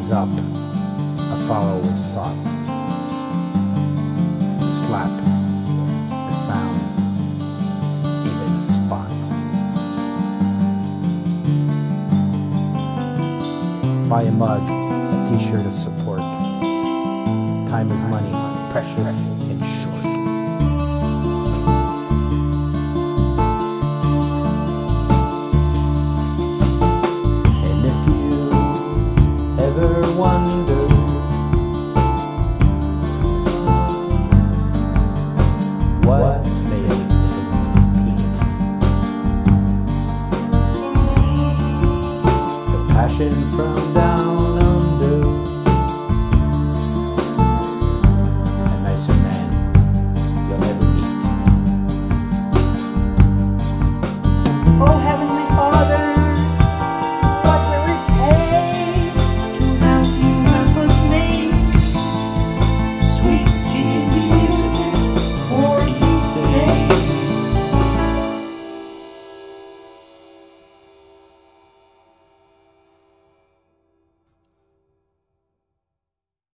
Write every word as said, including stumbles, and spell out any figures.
was up, a follow was sought. A slap, a sound, even a spot. Buy a mug, a t-shirt of support. Time is money, precious and short. And if you ever wonder what makes it eat, the passion from down